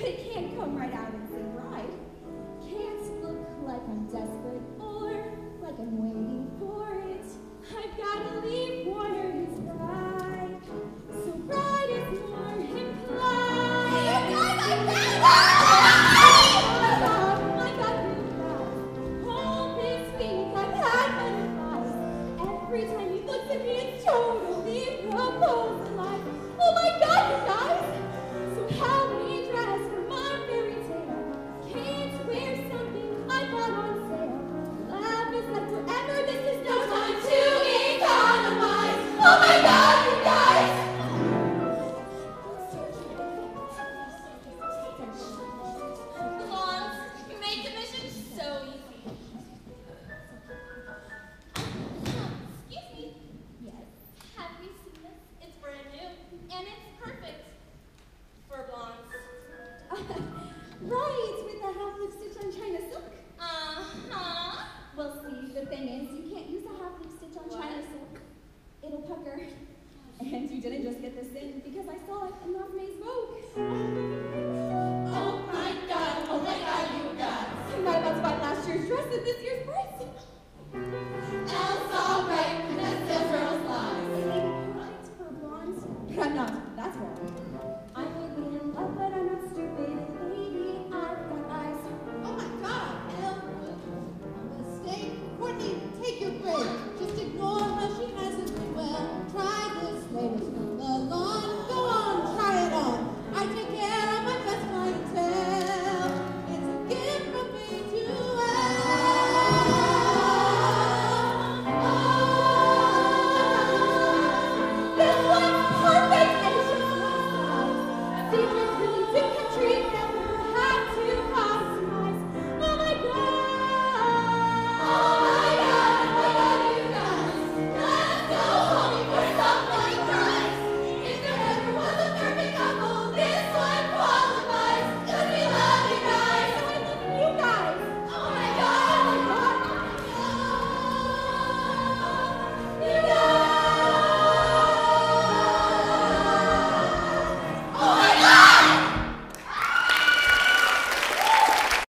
it can't come right out and say bride. Can't look like I'm desperate or like I'm waiting for it. I've got to leave Warner his bride. So bride is more implied. Hey, you guys, I found it! I got you guys. All this week I've had butterflies. Every time he looks at me, it's totally proposal-like. Oh my God, you guys! So help me dress for my fairy tale. Can't wear something I bought on sale. Laugh is like forever. This is no time to economize. Oh my God, you guys! Blondes, you made the mission so easy. Excuse me. Yes. Have you seen this? It's brand new, and it's perfect for blondes. Right, with the half lip stitch on China silk. Uh-huh. Well, see, the thing is, you can't use a half lip stitch on China silk. It'll pucker. And you didn't just get this in because I saw it in Love May's Vogue. Oh my God, you guys. I'm not about to buy last year's dress at this year's price.